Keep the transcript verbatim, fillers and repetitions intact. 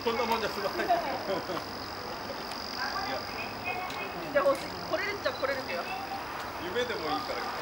こんなもんじゃ済まない。いや、 でも来れるっちゃ来れるけど。 夢でもいいから。